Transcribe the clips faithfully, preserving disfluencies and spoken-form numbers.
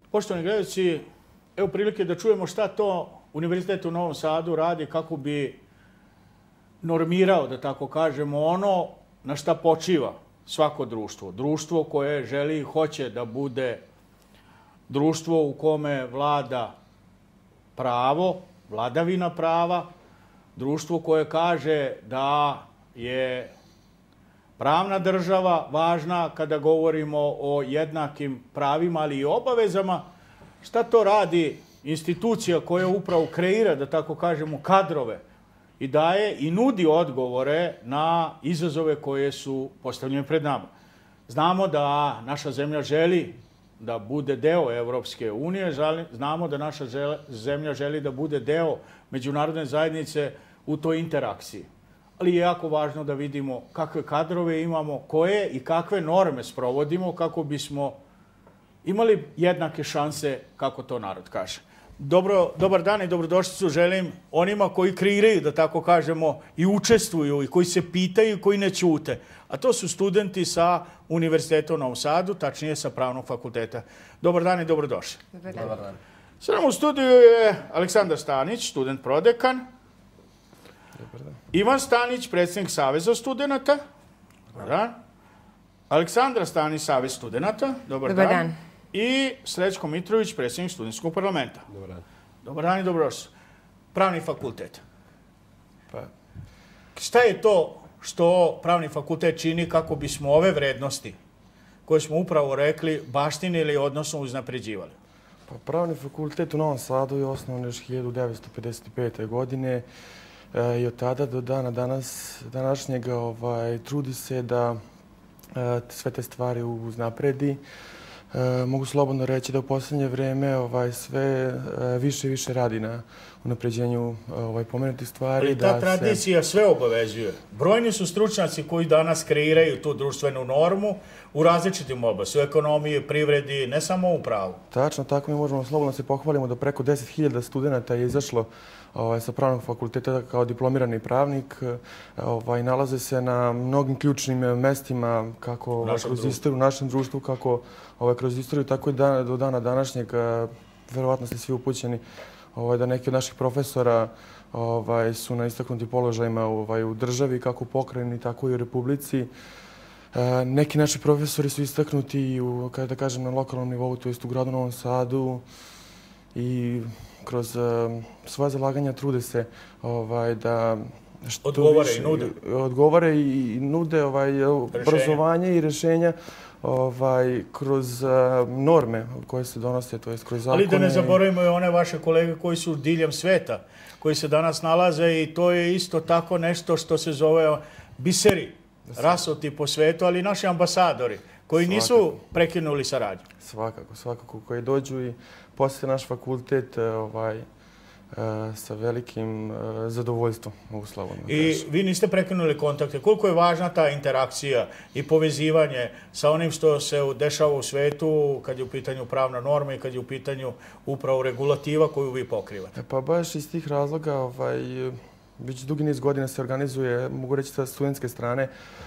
Poštovani gledaoci, evo prilike da čujemo šta to Univerzitet u Novom Sadu radi kako bi normirao, da tako kažemo, ono na šta počiva svako društvo. Društvo koje želi i hoće da bude društvo u kome vlada pravo, vladavina prava, društvo koje kaže da je pravna država važna kada govorimo o jednakim pravima, ali i obavezama. Šta to radi institucija koja upravo kreira, da tako kažemo, kadrove i daje i nudi odgovore na izazove koje su postavljene pred nama. Znamo da naša zemlja želi da bude deo Evropske unije, znamo da naša zemlja želi da bude deo međunarodne zajednice u toj interakciji. Ali je jako važno da vidimo kakve kadrove imamo, koje i kakve norme sprovodimo kako bismo imali jednake šanse, kako to narod kaže. Dobro, dobar dan i dobrodošlicu želim onima koji kreiraju, da tako kažemo, i učestvuju, i koji se pitaju, i koji ne ćute. A to su studenti sa Univerziteta u Novom Sadu, tačnije sa Pravnog fakulteta. Dobar dan i dobrodošli. Dobar dan. Dobar dan. Sa nam u studiju je Aleksandar Stanić, student prodekan. Dobar dan. Ivan Stanić, predsjednik Saveza studenta. Dobar dan. Aleksandra Stanić, Savez studenta. Dobar, Dobar dan. dan. I Srećko Mitrović, predsjednik studentskog parlamenta. Dobar dan. Dobar dan i dobrodošli. Pravni fakultet. Pa, Šta je to što Pravni fakultet čini kako bismo ove vrednosti koje smo upravo rekli baštinili, odnosno uznapređivali? pa Pravni fakultet u Novom Sadu je osnovan još hiljadu devetsto pedeset pete. godine e, i od tada do dana danas, današnjega ovaj, trudi se da e, sve te stvari uznapredi. E, mogu slobodno reći da u posljednje vreme ovaj, sve e, više i više radi na unapređenju ovaj, pomenutih stvari. Ali ta da tradicija sve obavezuje. Brojni su stručnjaci koji danas kreiraju tu društvenu normu u različitim oblastima, u ekonomiji, privredi, ne samo u pravu. Tačno, tako mi možemo slobodno se pohvalimo da preko deset hiljada studenta je izašlo ovaj, sa Pravnog fakulteta kao diplomirani pravnik. Ovaj, nalaze se na mnogim ključnim mestima kako ovaj, kroz istoriju, u našem društvu, kako ovaj, kroz istoriju, tako i dan, do dana današnjeg. Verovatno ste svi upućeni ovaj, da neki od naših profesora ovaj, su na istaknutim položajima ovaj, u državi, kako u pokrajini, tako i u Republici. E, neki naši profesori su istaknuti i u, kada da kažem, na lokalnom nivou, to jest u gradu Novom Sadu, i kroz e, svoje zalaganja trude se ovaj, da što odgovore više, i nude. Odgovore i, i nude ovaj, obrazovanje i rješenja ovaj, kroz uh, norme koje se donose, to jest kroz zakone. Ali da ne zaboravimo i one vaše kolege koji su diljem sveta, koji se danas nalaze, i to je isto tako nešto što se zove biseri, rasuti po svetu, ali i naši ambasadori koji Svakako. nisu prekinuli saradnju. Svakako, svakako, koji dođu i posjete naš fakultet ovaj, sa velikim zadovoljstvom, mogu slobodno I kažem. vi niste prekinuli kontakte. Koliko je važna ta interakcija i povezivanje sa onim što se dešava u svetu kad je u pitanju pravna norma i kad je u pitanju upravo regulativa koju vi pokrivate? Pa baš iz tih razloga, ovaj, već dugi niz godina se organizuje, mogu reći sa studentske strane,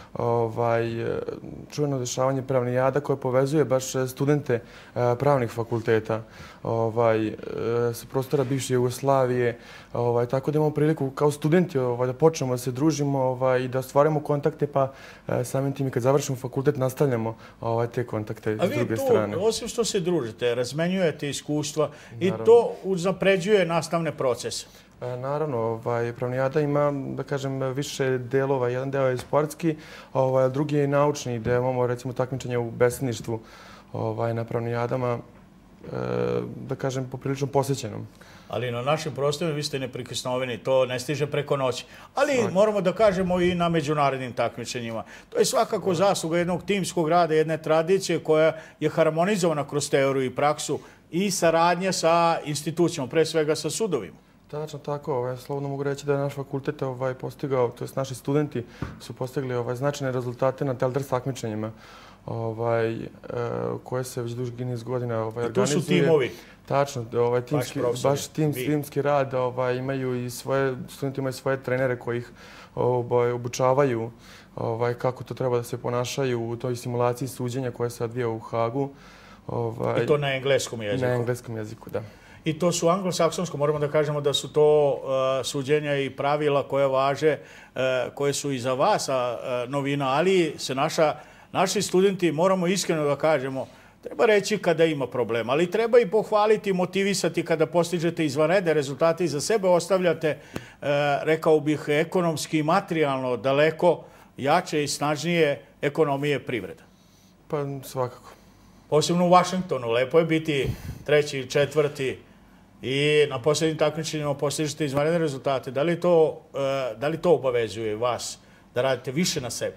ovaj, čuveno dešavanje Pravnijada koje povezuje baš studente pravnih fakulteta ovaj, sa prostora bivše Jugoslavije. Ovaj, tako da imamo priliku kao studenti ovaj, da počnemo da se družimo ovaj, i da stvaramo kontakte, pa samim tim i kad završimo fakultet nastavljamo ovaj, te kontakte s druge strane. A vi tu, osim što se družite, razmenjujete iskustva i to unapređuje nastavne procese. Naravno, ovaj, Pravnijada ima, da kažem, više delova. Jedan deo je sportski, ovaj, a drugi je naučni, gde imamo, recimo, takmičenje u besedništvu ovaj, na Pravnijadama, e, da kažem, poprilično posvećenom. Ali na našim prostorima vi ste neprikosnoveni, to ne stiže preko noći. Ali Svaki. moramo da kažemo i na međunarodnim takmičenjima. To je svakako zasluga jednog timskog rada, jedne tradicije koja je harmonizovana kroz teoriju i praksu i saradnja sa institucijom, pre svega sa sudovima. Tačno tako, ovaj, slobodno mogu reći da je naš fakultet ovaj, postigao, to jest naši studenti su postigli ovaj, značajne rezultate na Telders takmičenjima, ovaj, e, koje se već duži niz godina ovaj, organizuje. I tu su timovi. Tačno, ovaj, timski, baš tim, timski rad, ovaj, imaju i svoje, studenti imaju svoje trenere koji ih ovaj, obučavaju ovaj, kako to treba da se ponašaju u toj simulaciji suđenja koja se odvija u Hagu. Ovaj, I to na engleskom jeziku? Na engleskom jeziku, da. I to su anglosaksonsko, moramo da kažemo da su to uh, suđenja i pravila koje važe, uh, koje su i za vas a, uh, novina, ali se naša, naši studenti, moramo iskreno da kažemo, treba reći kada ima problema, ali treba i pohvaliti, motivisati kada postižete izvanredne rezultate i za sebe ostavljate, uh, rekao bih, ekonomski i materijalno daleko jače i snažnije ekonomije privreda. Pa svakako. Posebno u Vašingtonu, lepo je biti treći, četvrti, i na posljednjim takmičenjima postižete izvanredne rezultate. Da li to, da li to obavezuje vas da radite više na sebi?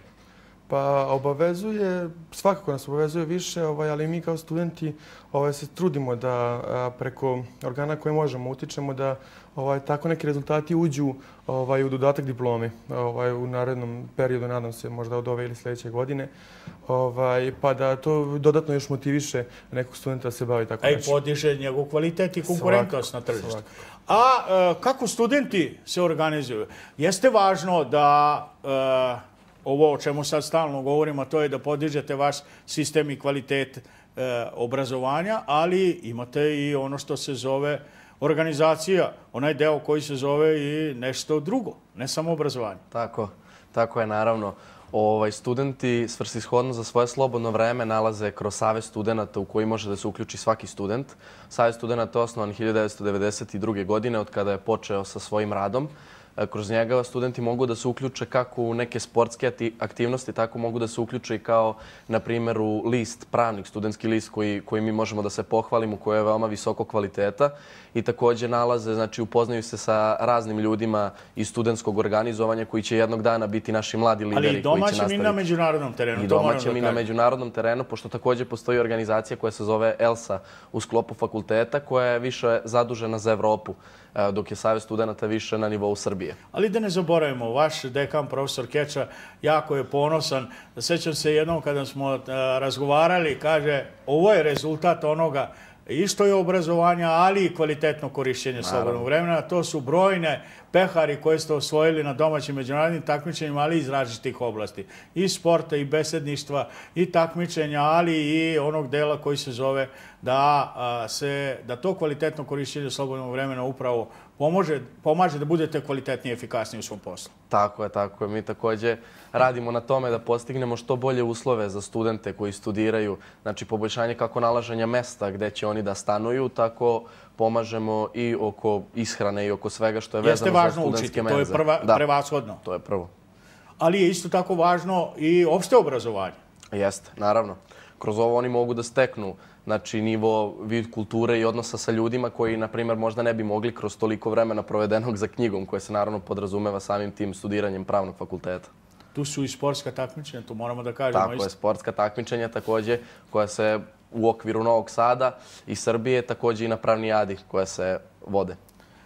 Pa obavezuje, svakako nas obavezuje više, ovaj, ali mi kao studenti ovaj, se trudimo da a, preko organa koje možemo utičemo da ovaj, tako neki rezultati uđu ovaj, u dodatak diplomi ovaj, u narednom periodu, nadam se možda od ove ili sljedeće godine, ovaj, pa da to dodatno još motiviše nekog studenta da se bavi tako nešto. A i podiže njegov kvalitet i konkurentnost na tržištu. A e, kako studenti se organizuju? Jeste važno da e, ovo o čemu sad stalno govorimo, a to je da podižete vaš sistem i kvalitet e, obrazovanja, ali imate i ono što se zove organizacija, onaj deo koji se zove i nešto drugo, ne samo obrazovanje. Tako, tako je naravno. Ovaj, studenti svrsishodno za svoje slobodno vreme nalaze kroz Savez studenata u koji može da se uključi svaki student. Savez studenata je osnovan hiljadu devetsto devedeset druge. godine od kada je počeo sa svojim radom. Kroz njega studenti mogu da se uključe kako u neke sportske aktivnosti, tako mogu da se uključe i kao, na primjer, u list, pravnik, studentski list koji, koji mi možemo da se pohvalimo, koji je veoma visoko kvaliteta. I također nalaze, znači upoznaju se sa raznim ljudima iz studentskog organizovanja koji će jednog dana biti naši mladi lideri. Ali i domaćem i na međunarodnom terenu. I domaćem i na međunarodnom terenu, pošto također postoji organizacija koja se zove ELSA u sklopu fakulteta, koja je više zadužena za Evropu, dok je Savez studenata više na nivou Srbije. Ali da ne zaboravimo, vaš dekan, profesor Keča, jako je ponosan. Sjećam se jednom kada smo razgovarali, kaže, ovo je rezultat onoga, isto je obrazovanja, ali i kvalitetno korišćenje slobodnog vremena. To su brojne pehari koje ste osvojili na domaćim međunarodnim takmičenjima, ali iz različitih oblasti. I sporta, i besedništva, i takmičenja, ali i onog dela koji se zove da, a, se, da to kvalitetno korišćenje slobodnog vremena upravo pomože, pomaže da budete kvalitetniji i efikasniji u svom poslu. Tako je, tako je. Mi također radimo na tome da postignemo što bolje uslove za studente koji studiraju. Znači, poboljšanje kako nalaženja mesta gde će oni da stanuju, tako pomažemo i oko ishrane i oko svega što je vezano za studentske menze. Jeste važno učiti, to je prevashodno. To je prvo. Ali je isto tako važno i opšte obrazovanje. Jeste, naravno. Kroz ovo oni mogu da steknu znači nivo vid kulture i odnosa sa ljudima koji, na primjer, možda ne bi mogli kroz toliko vremena provedenog za knjigom, koje se naravno podrazumeva samim tim studiranjem pravnog fakulteta. Tu su i sportska takmičenja, tu moramo da kažemo. Tako je, sportska takmičenja također, koja se u okviru Novog Sada i Srbije, također i na Pravnijadi koja se vode.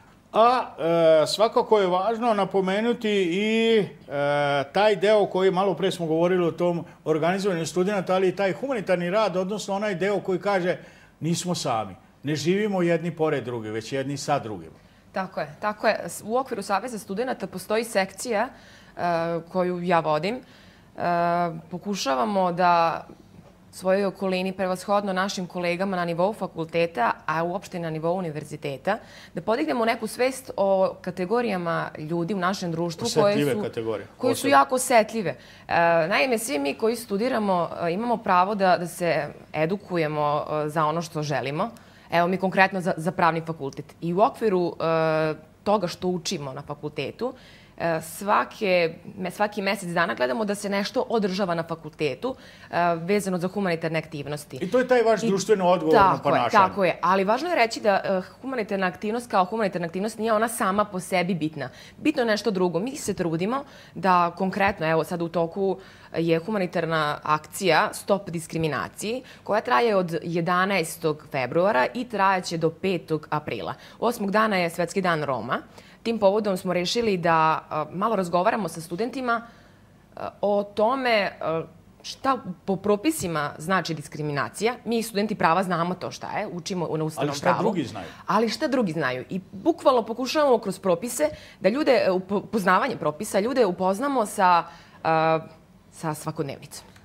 A e, svakako je važno napomenuti i e, taj deo koji malo pre smo govorili o tom organizovanju studenta, ali i taj humanitarni rad, odnosno onaj deo koji kaže nismo sami, ne živimo jedni pored drugi, već jedni sa drugim. Tako je, tako je. U okviru Saveza studenta postoji sekcija e, koju ja vodim. E, pokušavamo da svojoj okolini, prevashodno našim kolegama na nivou fakulteta, a uopšte na nivou univerziteta, da podignemo neku svest o kategorijama ljudi u našem društvu koje su, koje su jako osetljive. E, naime, svi mi koji studiramo imamo pravo da, da se edukujemo za ono što želimo. Evo mi konkretno za, za pravni fakultet. I u okviru e, toga što učimo na fakultetu, Svake, svaki mjesec dana gledamo da se nešto održava na fakultetu vezano za humanitarne aktivnosti. I to je taj vaš društveno odgovorno ponašanje. Tako je, ali važno je reći da humanitarna aktivnost kao humanitarna aktivnost nije ona sama po sebi bitna. Bitno je nešto drugo. Mi se trudimo da konkretno, evo sad u toku je humanitarna akcija Stop diskriminaciji, koja traje od jedanaestog februara i trajaće do petog aprila. Osmog dana je Svetski dan Roma. Tim povodom smo rešili da malo razgovaramo sa studentima o tome šta po propisima znači diskriminacija. Mi studenti prava znamo to šta je, učimo na ustavnom pravu. Ali šta drugi znaju? Ali šta drugi znaju. I bukvalno pokušavamo kroz propise da ljude, poznavanje propisa, ljude upoznamo sa, sa svakodnevnicom.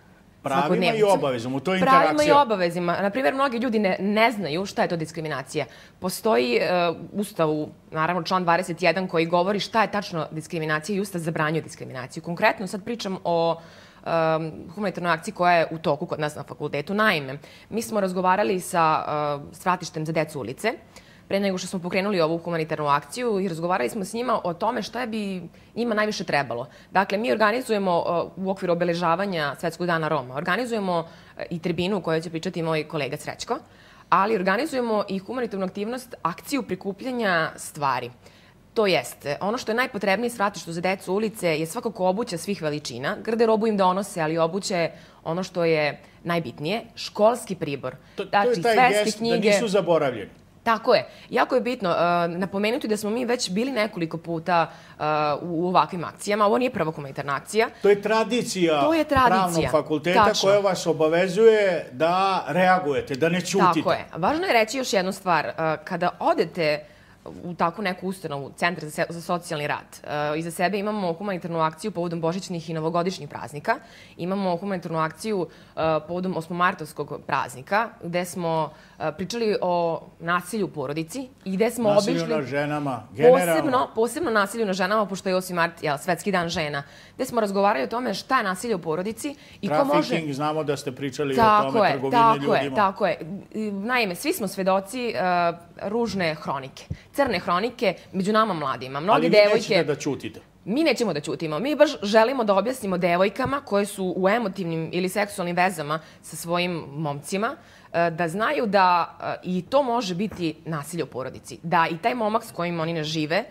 Pravima i obavezama, to je interakcija. Pravima i obavezima. Naprimjer, mnogi ljudi ne, ne znaju šta je to diskriminacija. Postoji uh, u Ustavu, naravno član dvadeset jedan koji govori šta je tačno diskriminacija i Ustav zabranjuje diskriminaciju. Konkretno sad pričam o um, humanitarnoj akciji koja je u toku kod nas na fakultetu. Naime, mi smo razgovarali sa uh, stratištem za decu ulice pre nego što smo pokrenuli ovu humanitarnu akciju i razgovarali smo s njima o tome šta bi njima najviše trebalo. Dakle, mi organizujemo uh, u okviru obeležavanja Svetskog dana Roma, organizujemo uh, i tribinu u kojoj će pričati moj kolega Srećko, ali organizujemo i humanitarnu aktivnost, akciju prikupljanja stvari. To jeste, ono što je najpotrebnije stratištu za decu ulice je svakako obuća svih veličina. Garderobu im donose, ali obuće ono što je najbitnije, školski pribor. To, to je taj gest da nisu zaboravljeni. Tako je. Jako je bitno uh, napomenuti da smo mi već bili nekoliko puta uh, u ovakvim akcijama. Ovo nije prva humanitarna akcija. To je tradicija, to je tradicija. Pravnog fakulteta Tačno. Koja vas obavezuje da reagujete, da ne ćutite. Tako je. Važno je reći još jednu stvar. Uh, kada odete u takvu neku ustanovu, Centar za, za socijalni rad. Uh, iza sebe imamo humanitarnu akciju povodom božićnih i novogodišnjih praznika. Imamo humanitarnu akciju uh, povodom osmomartovskog praznika, gde smo uh, pričali o nasilju u porodici i gde smo nasilju obišli... Nasilju na ženama, generalno. Posebno, posebno nasilju na ženama, pošto je osmi mart, jel, Svetski dan žena. Gde smo razgovarali o tome šta je nasilje u porodici i ko može... Trafficking, znamo da ste pričali tako o tome, je, trgovine tako ljudima. Je, tako je. Naime, svi smo svedoci uh, ružne hronike. Crne hronike među nama mladima. Mnoge Ali vi devojke... nećete da ćutite. Mi nećemo da ćutimo. Mi baš želimo da objasnimo devojkama koje su u emotivnim ili seksualnim vezama sa svojim momcima, da znaju da i to može biti nasilje u porodici. Da i taj momak s kojim oni ne žive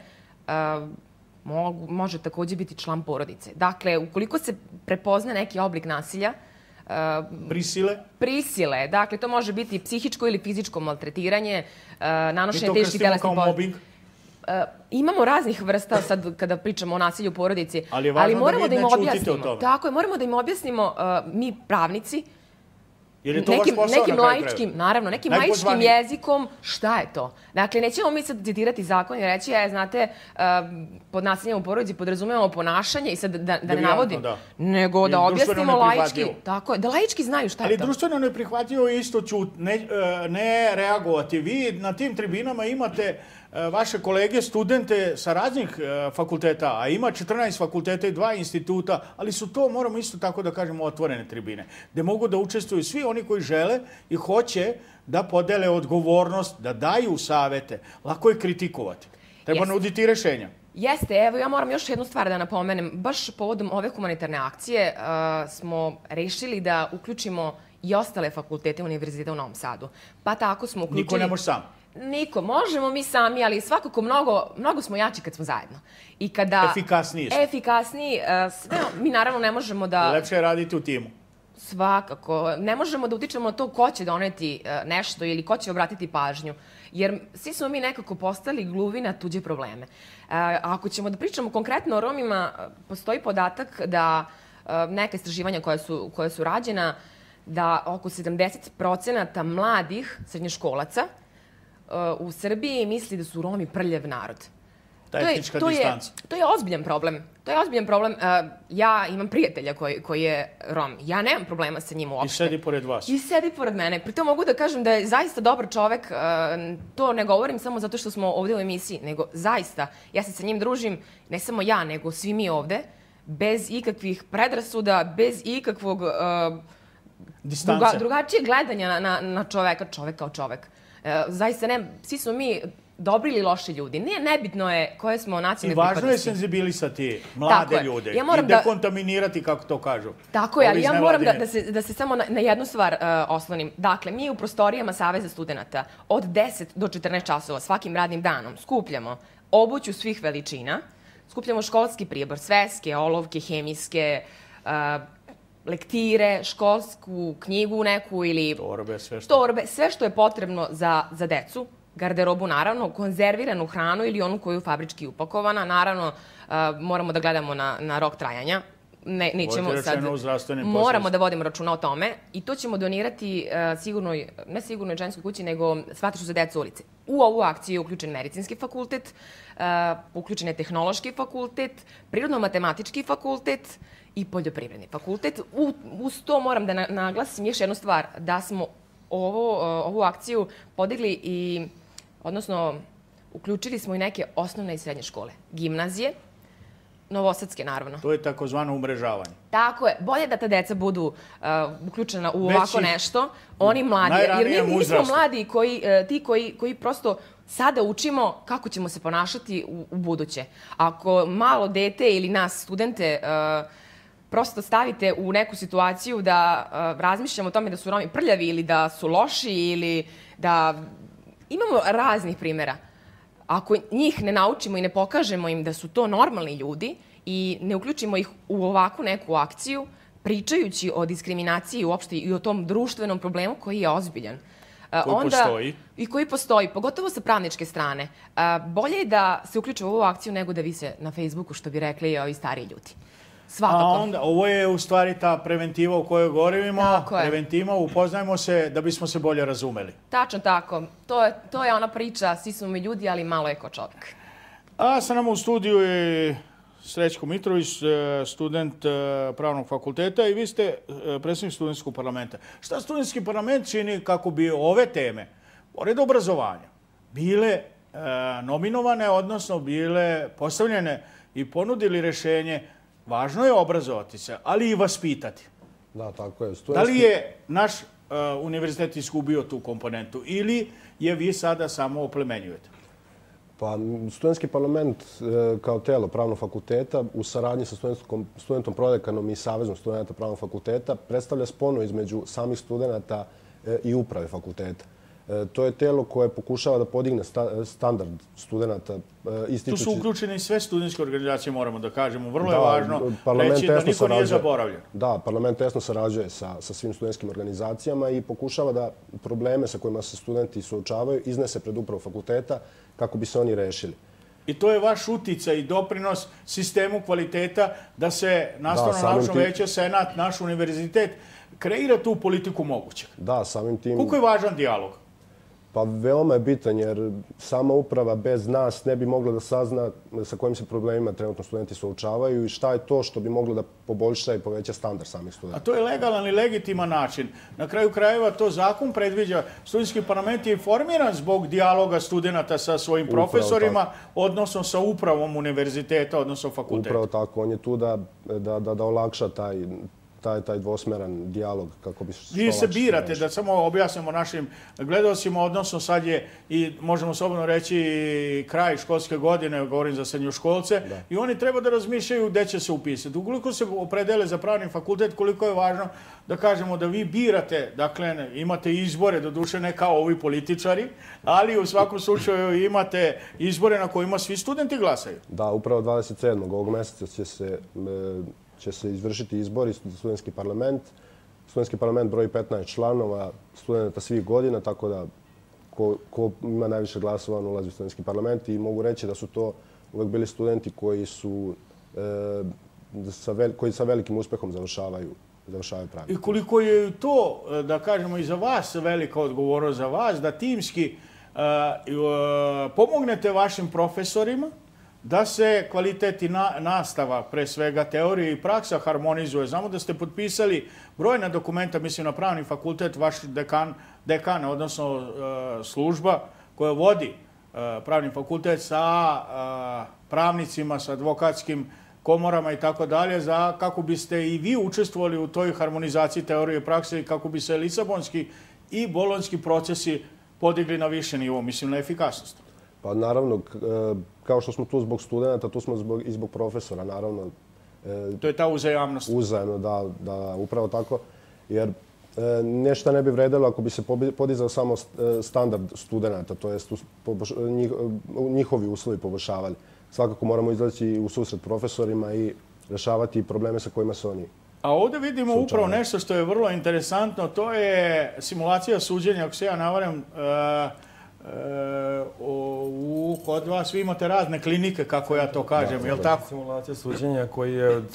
može također biti član porodice. Dakle, ukoliko se prepozna neki oblik nasilja, Prisile? Prisile. Dakle, to može biti psihičko ili fizičko maltretiranje, nanošenje teških telesnih povreda. Mi to krstimo kao mobbing? Uh, imamo raznih vrsta sad kada pričamo o nasilju u porodici, ali, ali moramo da, da im objasnimo. Tako je, moramo da im objasnimo uh, mi pravnici Jer je to nekim, vaš posao nekim na laičkim, naravno, nekim laičkim jezikom, šta je to? Dakle, nećemo mi sad citirati zakon i reći, je, znate, uh, pod nasiljem u porodici podrazumevamo ponašanje i sad da, da ne navodim, da. nego da objasnimo laički. Tako je, da laički znaju šta ali je to. Ali društveno neprihvatljivo je isto ćut, ne, ne reagovati. Vi na tim tribinama imate vaše kolege, studente sa raznih fakulteta, a ima četrnaest fakulteta i dva instituta, ali su to, moramo isto tako da kažemo, otvorene tribine, gde mogu da učestvuju svi oni koji žele i hoće da podele odgovornost, da daju savete. Lako je kritikovati. Treba Jeste. nuditi rešenja. Jeste, evo ja moram još jednu stvar da napomenem. Baš povodom ove humanitarne akcije uh, smo rešili da uključimo i ostale fakultete Univerziteta u Novom Sadu. Pa tako smo uključili... Niko ne može sam. Niko, možemo mi sami, ali svakako mnogo, mnogo smo jači kad smo zajedno. I kada... Efikasniji smo. Efikasniji. Sve, mi naravno ne možemo da... Lepše je raditi u timu. Svakako. Ne možemo da utičemo na to ko će doneti nešto ili ko će obratiti pažnju. Jer svi smo mi nekako postali gluvi na tuđe probleme. Ako ćemo da pričamo konkretno o Romima, postoji podatak da neka istraživanja koja su, koja su rađena, da oko sedamdeset procenata mladih srednjoškolaca u Srbiji misli da su Romi prljav narod. Ta etnička to je, distanca. To je, to je ozbiljan problem. To je ozbiljan problem. Ja imam prijatelja koji, koji je Rom. Ja nemam problema sa njim uopšte. I sedi pored vas. I sedi pored mene. Pritom mogu da kažem da je zaista dobar čovek. To ne govorim samo zato što smo ovdje u emisiji, nego zaista. Ja se sa njim družim, ne samo ja, nego svi mi ovde, bez ikakvih predrasuda, bez ikakvog druga, drugačijeg gledanja na, na, na čoveka, čovek kao čovek. Zaista ne, svi smo mi dobri ili loši ljudi. Nije nebitno je koje smo nacionalne pripadnosti. I važno je senzibilisati mlade ljude ja i dekontaminirati, da, kako to kažu. Tako je, ali ja moram da, da, se, da se samo na, na jednu stvar uh, oslonim. Dakle, mi u prostorijama Saveza studenta od deset do četrnaest časova svakim radnim danom skupljamo obuću svih veličina, skupljamo školski pribor, sveske, olovke, hemijske, uh, lektire, školsku knjigu neku ili... Torbe, sve što... Torbe, sve što je potrebno za, za decu. Garderobu, naravno, konzerviranu hranu ili onu koju je fabrički upakovana. Naravno, uh, moramo da gledamo na, na rok trajanja. ne, nećemo sad, moramo da vodimo računa o tome i to ćemo donirati uh, sigurnoj, ne sigurnoj ženskoj kući, nego Svatišu za decu ulice. U ovu akciju je uključen medicinski fakultet, uh, uključen je tehnološki fakultet, prirodno-matematički fakultet i poljoprivredni fakultet. U, uz to moram da na, naglasim još jednu stvar, da smo ovo, uh, ovu akciju podigli i, odnosno, uključili smo i neke osnovne i srednje škole, gimnazije, novosadske, naravno. To je takozvano umrežavanje. Tako je. Bolje da ta deca budu uh, uključena u ovako nešto. Oni mladi. Jer mi, mi smo mladi koji, uh, ti koji, koji prosto sada učimo kako ćemo se ponašati u, u buduće. Ako malo dete ili nas, studente, uh, prosto stavite u neku situaciju da uh, razmišljamo o tome da su Romi prljavi ili da su loši ili da... Imamo raznih primjera. Ako njih ne naučimo i ne pokažemo im da su to normalni ljudi i ne uključimo ih u ovakvu neku akciju, pričajući o diskriminaciji uopšte i o tom društvenom problemu koji je ozbiljan. Koji onda, postoji. I koji postoji, pogotovo sa pravničke strane. Bolje je da se uključe u ovu akciju nego da vise na Facebooku, što bi rekli ovi stariji ljudi. Svakako. A onda, ovo je u stvari ta preventiva u kojoj govorimo, preventiva, upoznajmo se da bismo se bolje razumeli. Tačno tako. To je, to je ona priča, svi smo mi ljudi, ali malo je ko čovjek. A sa nama u studiju je Srećko Mitrović, student Pravnog fakulteta i vi ste predsjednik studentskog parlamenta. Šta studentski parlament čini kako bi ove teme, pored obrazovanja, bile nominovane, odnosno bile postavljene i ponudili rješenje? Važno je obrazovati se, ali i vaspitati. Da, tako je. Studentski... Da li je naš uh, univerzitet izgubio tu komponentu ili je vi sada samo oplemenjujete? Pa, studentski parlament e, kao telo Pravnog fakulteta u saradnji sa studentom prodekanom i Savezom studenta Pravnog fakulteta predstavlja sponu između samih studenta e, i uprave fakulteta. E, to je telo koje pokušava da podigne sta, standard studenta. E, ističući... Tu su uključene sve studentske organizacije, moramo da kažemo. Vrlo da, je važno reći da niko sarađuje, nije zaboravljen. Da, parlament tesno sarađuje sa, sa svim studentskim organizacijama i pokušava da probleme sa kojima se studenti suočavaju iznese pred upravu fakulteta kako bi se oni rešili. I to je vaš uticaj i doprinos sistemu kvaliteta da se nastavno-naučno veće, senat, naš univerzitet kreira tu politiku mogućeg. Da, samim tim... Koliko je važan dijalog? Pa veoma je bitan jer sama uprava bez nas ne bi mogla da sazna sa kojim se problemima trenutno studenti suočavaju i šta je to što bi moglo da poboljša i poveća standard samih studenta. A to je legalan i legitiman način. Na kraju krajeva to zakon predviđa. Studentski parlament je informiran zbog dijaloga studenta sa svojim profesorima, odnosno sa upravom univerziteta, odnosno fakulteta. Upravo tako. On je tu da, da, da, da olakša taj... taj, taj dvosmeran dijalog kako bi... Vi se birate, da samo objasnimo našim gledalcima, odnosno sad je, i možemo slobodno reći, kraj školske godine, govorim za srednjoškolce, da. I oni treba da razmišljaju gde će se upisati. Ukoliko se opredele za pravni fakultet, koliko je važno da kažemo da vi birate, dakle, imate izbore, doduše ne kao ovi političari, ali u svakom slučaju imate izbore na kojima svi studenti glasaju. Da, upravo dvadeset sedmog ovog meseca će se... će se izvršiti izbori za studentski parlament. Studentski parlament broji petnaest članova, studenta svih godina, tako da ko, ko ima najviše glasova ulazi u studentski parlament i mogu reći da su to uvek bili studenti koji su e, sa, vel, koji sa velikim uspehom završavaju, završavaju pravi. I koliko je to, da kažemo, i za vas velika odgovornost za vas, da timski e, e, pomognete vašim profesorima, da se kvalitet i na, nastava, pre svega teorije i praksa, harmonizuje. Znamo da ste potpisali brojna dokumenta, mislim na pravni fakultet, vaš dekan, dekan odnosno uh, služba koja vodi uh, pravni fakultet sa uh, pravnicima, sa advokatskim komorama i tako dalje, za kako biste i vi učestvovali u toj harmonizaciji teorije i prakse i kako bi se lisabonski i bolonjski procesi podigli na više nivo, mislim na efikasnost. Pa naravno, kao što smo tu zbog studenta, tu smo zbog, i zbog profesora, naravno. To je ta uzajamnost. Uzajamno, da, da, upravo tako. Jer nešto ne bi vredelo ako bi se podizao samo standard studenta, to jest njihovi uslovi poboljšavali. Svakako moramo izaći u susret profesorima i rešavati probleme sa kojima se oni... A ovdje vidimo upravo nešto što je vrlo interesantno, to je simulacija suđenja, ako se ja navaram, u, kod vas vi imate razne klinike, kako ja to kažem, je li tako? Simulacija suđenja koji je od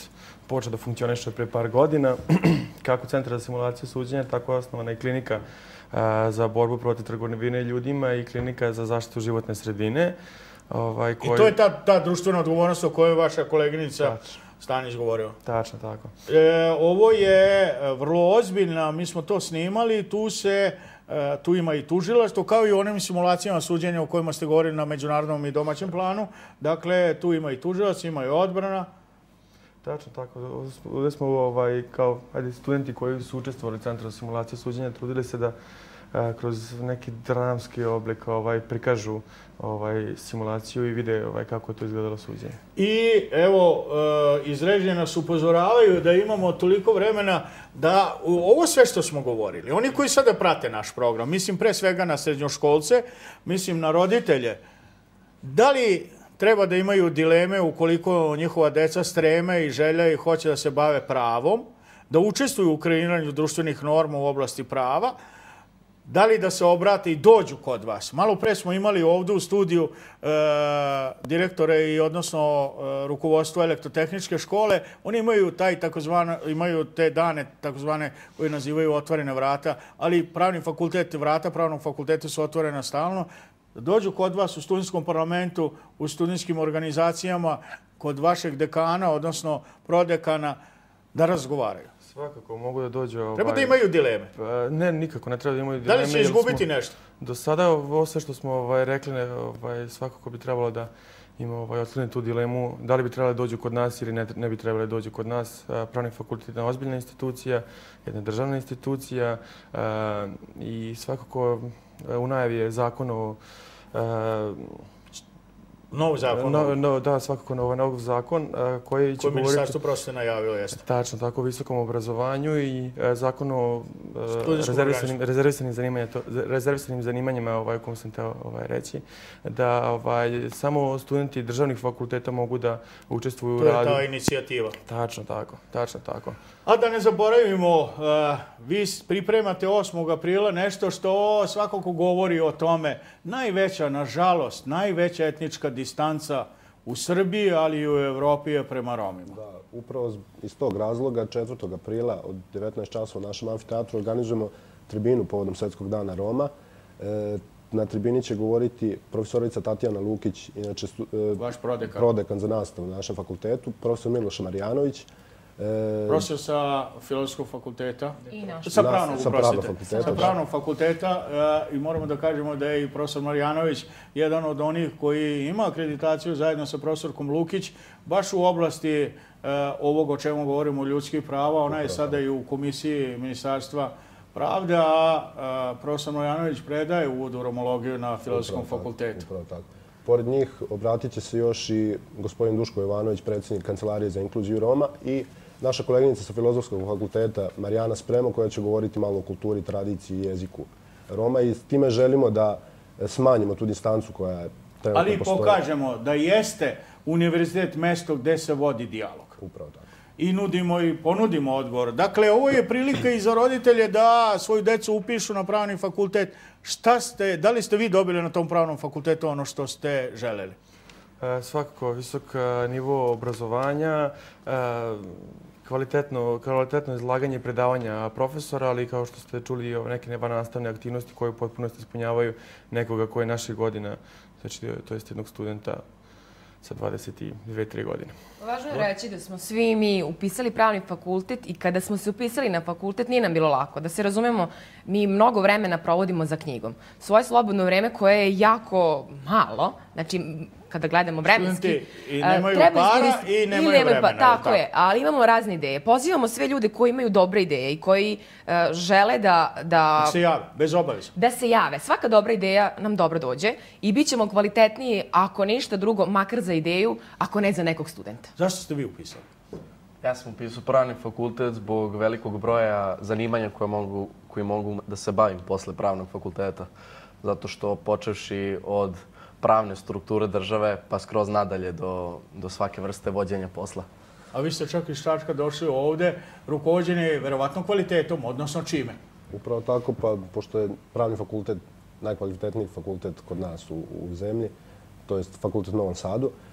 počeo da funkcioniše pre par godina. Kako Centar za simulaciju suđenja, tako je osnovana i klinika za borbu protiv trgovine ljudima i klinika za zaštitu životne sredine. Ovaj, koji... I to je ta, ta društvena odgovornost o kojoj vaša koleginica Stanić govorio. Tačno, tako. E, ovo je vrlo ozbiljna, mi smo to snimali, tu se, e, tu ima i tužilaštvo, kao i onim simulacijama suđenja o kojima ste govorili na međunarodnom i domaćem planu. Dakle, tu ima i tužilaštvo, ima i odbrana. Tačno, tako. Ovdje smo ovaj, kao ajde, studenti koji su učestvovali u Centru za simulaciju suđenja trudili se da a, kroz neki dramski oblik ovaj, prikažu ovaj, simulaciju i vide ovaj, kako je to izgledalo suđenje. I evo, e, iz režije nas upozoravaju da imamo toliko vremena da ovo sve što smo govorili, oni koji sada prate naš program, mislim pre svega na srednjoškolce, mislim na roditelje, da li treba da imaju dileme ukoliko njihova deca streme i želja i hoće da se bave pravom, da učestvuju u kreiranju društvenih norma u oblasti prava, da li da se obrate i dođu kod vas. Malo pre smo imali ovdje u studiju e, direktore i odnosno e, rukovodstvo elektrotehničke škole. Oni imaju taj takozvane, imaju te dane takozvane koje nazivaju otvorene vrata, ali pravni fakultet, vrata pravnog fakulteta su otvorena stalno. Dođu kod vas u studentskom parlamentu, u studentskim organizacijama, kod vašeg dekana, odnosno prodekana, da razgovaraju. Svakako, mogu da dođu... Ovaj... Treba da imaju dileme? Ne, nikako, ne treba da imaju dileme. Da li će izgubiti smo... nešto? Do sada, ovo sve što smo ovaj, rekli, ne, ovaj, svakako bi trebalo da ima ovaj, otkloni tu dilemu. Da li bi trebali dođu kod nas ili ne, ne bi trebali dođu kod nas. Pravni fakultet je jedna ozbiljna institucija, jedna državna institucija a, i svakako u najavi je zakon o... A, Nov zakon? No, no, da, svakako nov, nov zakon uh, koji će Koje govoriti... ministarstvo prosvete najavilo, jeste? Tačno, tako, o visokom obrazovanju i uh, zakon o uh, rezervisanim, rezervisanim, zanimanja, to, rezervisanim zanimanjima, ovaj, o kom sam teo ovaj, reći, da ovaj, samo studenti državnih fakulteta mogu da učestvuju u radu. To je ta inicijativa. Tačno, tako, tačno, tako. A da ne zaboravimo, uh, vi pripremate osmog aprila nešto što svakako govori o tome. Najveća, nažalost, najveća etnička distanca u Srbiji, ali i u Evropi je prema Romima. Da, upravo iz tog razloga četvrtog aprila od devetnaest časova u našem amfiteatru organizujemo tribinu povodom Svetskog dana Roma. E, na tribini će govoriti profesorica Tatjana Lukić, inače stu, e, vaš prodekan. prodekan za nastavu na našem fakultetu, profesor Miloš Marjanović. E, profesor sa Filozofskog fakulteta. I naš. Sa pravnog, sa pravnog fakulteta. Sa pravnog fakulteta e, i moramo da kažemo da je i profesor Marjanović jedan od onih koji ima akreditaciju zajedno sa profesorkom Lukić, baš u oblasti e, ovog o čemu govorimo ljudskih prava. Ona je sada i u komisiji Ministarstva pravde, a, a profesor Marjanović predaje uvod u romologiju na Filozofskom upravo fakultetu. Tako, upravo tako. Pored njih obratit će se još i gospodin Duško Jovanović, predsjednik Kancelarije za inkluziju Roma i naša koleginica sa Filozofskog fakulteta Marijana Spremo, koja će govoriti malo o kulturi, tradiciji i jeziku Roma i s time želimo da smanjimo tu distancu koja je trenutno Ali postoji. pokažemo da jeste univerzitet mesto gde se vodi dijalog. Upravo tako. I nudimo i ponudimo odgovor. Dakle, ovo je prilika i za roditelje da svoju decu upišu na pravni fakultet. Šta ste, da li ste vi dobili na tom pravnom fakultetu ono što ste želeli? E, svakako, visok nivo obrazovanja, e, kvalitetno, kvalitetno izlaganje predavanja profesora, ali kao što ste čuli neke nevannastavne aktivnosti koje u potpunosti ispunjavaju nekoga koji je naših godina, znači to je jednog studenta sa dvadeset dve tri godine. Važno je reći da smo svi mi upisali pravni fakultet i kada smo se upisali na fakultet nije nam bilo lako. Da se razumemo, mi mnogo vremena provodimo za knjigom. Svoje slobodno vreme koje je jako malo, znači kada gledamo vremenski, i nemaju para i nemaju vremena. Tako je, ali imamo razne ideje. Pozivamo sve ljude koji imaju dobre ideje i koji žele da... Da se jave, bez obaveza. Da se jave. Svaka dobra ideja nam dobro dođe i bit ćemo kvalitetniji, ako ništa drugo, makar za ideju, ako ne za nekog studenta. Zašto ste vi upisali? Ja sam upisao pravni fakultet zbog velikog broja zanimanja koje mogu, koji mogu da se bavim posle pravnog fakulteta. Zato što počevši od pravne strukture države pa skroz nadalje do, do svake vrste vođenja posla. A vi ste čak iz Čačka došli ovde, rukovođeni verovatno kvalitetom, odnosno čime? Upravo tako, pa pošto je pravni fakultet najkvalitetniji fakultet kod nas u, u zemlji, to je fakultet u Novom Sadu,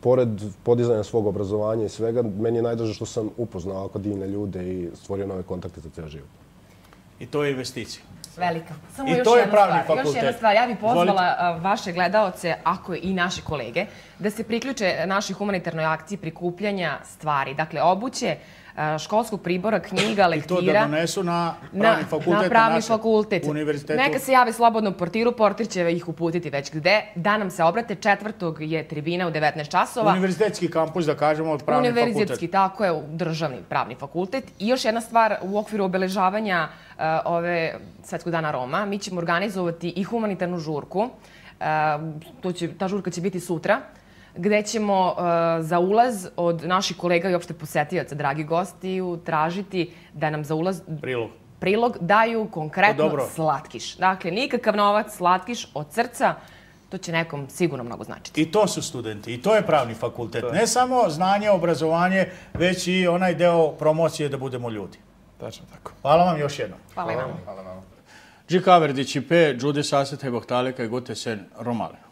pored podizanja svog obrazovanja i svega, meni je najdraže što sam upoznao ovako divne ljude i stvorio nove kontakte za ceo život. I to je investicija. Velika. Samo I još to je jedna pravni stvar. fakultet. Još jedna stvar. Ja bih pozvala vaše gledaoce, ako i naše kolege, da se priključe našoj humanitarnoj akciji prikupljanja stvari. Dakle, obuće, školskog pribora, knjiga, lektira. I to da donesu na pravni fakultet, na pravni fakultet. Univerzitetu. Neka se jave slobodno portiru, portir će ih uputiti već gde. Da nam se obrate, četvrtog je tribina u devetnaest časova. Univerzitetski kampus, da kažemo, od pravni fakultet. Univerzitetski, tako je, državni pravni fakultet. I još jedna stvar, u okviru obeležavanja uh, ove Svetskog dana Roma, mi ćemo organizovati i humanitarnu žurku. Uh, to će, ta žurka će biti sutra, gde ćemo uh, za ulaz od naših kolega i opšte posetioca, dragi gosti, tražiti da nam za ulaz prilog, prilog daju konkretno slatkiš. Dakle, nikakav novac, slatkiš od srca, to će nekom sigurno mnogo značiti. I to su studenti, i to je pravni fakultet. Ne samo znanje, obrazovanje, već i onaj deo promocije da budemo ljudi. Tačno tako. Hvala vam još jednom. Hvala i vam. Hvala vam. Gjika Verdić i pe, Đude Sasete, Bohtaleka i Gute Sen, Romale.